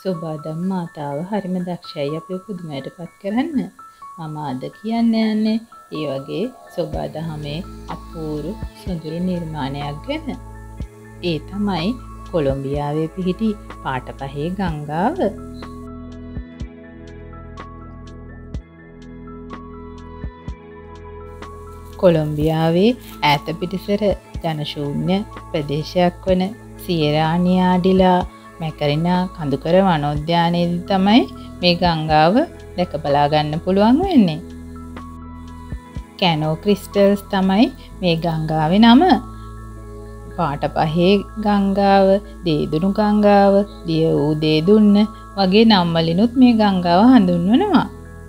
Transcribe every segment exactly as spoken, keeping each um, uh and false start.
සොබාදම් මාතාව හරිම දක්ෂයි අපිව පුදුමයටපත් කරන්න. මම අද කියන්න යන්නේ ඒ වගේ සොබාදහමේ අපූර්ව සොඳුරු නිර්මාණයක් ගැන. ඒ තමයි කොලොම්බියාවේ පිහිටි පාටපහේ ගංගාව. කොලොම්බියාවේ ඈත පිටිසර ජනශූන්‍ය ප්‍රදේශයක් වන සියරා නියාඩිලා මැකරිනා කඳුකර වනෝද්‍යානයේදී තමයි මේ ගංගාව දැක බලා ගන්න පුළුවන් වෙන්නේ. කැනෝ ක්‍රිස්ටල්ස් තමයි මේ ගංගාවේ නම. පාටපහේ ගංගාව, දේදුණු ගංගාව, දිය වූ දේදුන්න වගේ නම් වලිනුත් මේ ගංගාව හඳුන්වනවා.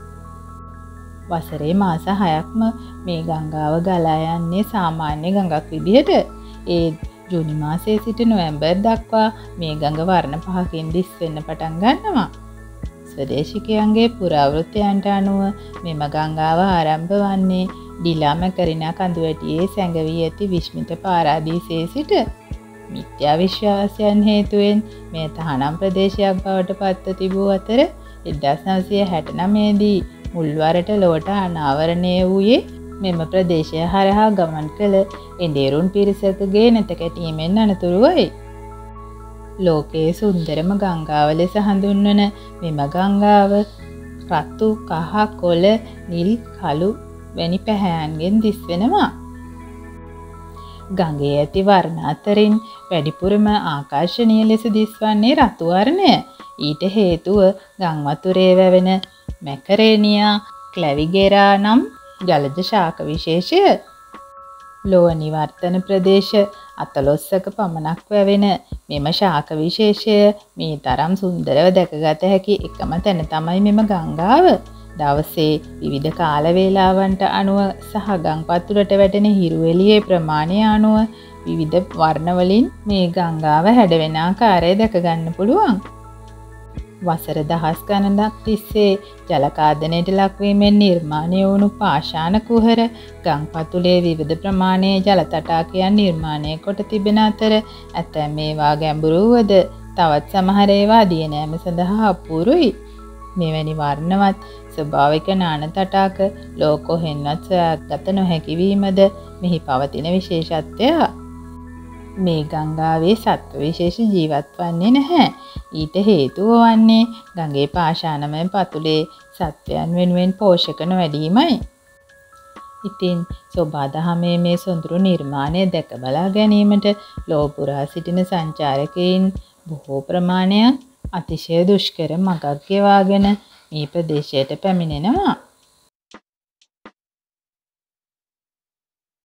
වසරේ මාස හයක්ම මේ ගංගාව ගලා යන්නේ සාමාන්‍ය ගඟක් විදිහට. ඒ ජූනි මාසයේ සිට නොවැම්බර් දක්වා මේ ගඟ වර්ණ පහකින් දිස් වෙන්න පටන් ගන්නවා. ස්වදේශිකයන්ගේ පුරාවෘත්තයන්ට අනුව මෙම ගංගාව ආරම්භ වන්නේ ඩිලා මැකරිනා කඳුවැටියේ සැඟවී ඇති විශ්මිත පාරාදීසයේ සිට. මිත්‍යා විශ්වාසයන් හේතුවෙන් මේ තහනම් ප්‍රදේශයක් බවට පත්ව තිබූ අතර එක්දහස් නවසිය හැට නවය දී මුල්වරට ලොවට අනාවරණය වූයේ මෙම ප්‍රදේශය හරහා ගමන් කළ එඬේරුන් පිරිසකගේ නැත කැටීමෙන් අනතුරුවයි. ලෝකයේ සුන්දරම ගංගාව ලෙස හඳුන්වන මෙම ගංගාව රතු, කහ, කොළ, නිල්, කළු වැනි පැහැයන්ගෙන් දිස් වෙනවා. ගඟේ ඇති වර්ණ අතරින් වැඩිපුරම ආකර්ශනීය ලෙස දිස්වන්නේ රතු වර්ණය. ඊට හේතුව ගම් වතුරේ වැවෙන මැකරේනියා ක්ලැවිගෙරා නම් ජලජ ශාක විශේෂය. ලෝව නිවර්තන ප්‍රදේශ අතලොස්සක පමණක් වැවෙන මෙම ශාක විශේෂය මේ තරම් සුන්දරව දැකගත හැකි එකම තැන තමයි මෙම ගංගාව. දවසේ විවිධ කාල වේලාවන්ට අනුව සහ ගම් පතුලට වැටෙන හිරු එළියේ ප්‍රමාණය අනුව විවිධ වර්ණ වලින් මේ ගංගාව හැඩවෙන ආකාරය දැක ගන්න පුළුවන්. වසර දහස් ගණනක් තිස්සේ ජල කාදනයට ලක්වීමෙන් නිර්මාණය වුණු පාෂාණ කුහර ගම් පතුලේ විවිධ ප්‍රමාණයේ ජල තටාකයන් නිර්මාණය කොට තිබෙන අතර ඇතැම් ඒවා ගැඹුරු වුවද තවත් සමහර ඒවා දිය නෑම සඳහා අපූරුයි. මෙවැනි වර්ණවත් ස්වභාවික නාන තටාක ලෝක කොහෙන්වත් සොයාගත නොහැකි වීමද මෙහි පවතින විශේෂත්වයක්. මේ ගංගාවේ සත්ව විශේෂ ජීවත් වන්නේ නැහැ. ඊට හේතුව වන්නේ ගඟේ පාෂාණමය පතුලේ සත්වයන් වෙනුවෙන් පෝෂක නොවැඩීමයි. ඉතින් සොබාදහමේ මේ සොඳුරු නිර්මාණය දැක බලා ගැනීමට ලොව පුරා සිටින සංචාරකයින් බොහෝ ප්‍රමාණයක් අතිශය දුෂ්කර මගක් ගෙවාගෙන මේ ප්‍රදේශයට පැමිණෙනවා.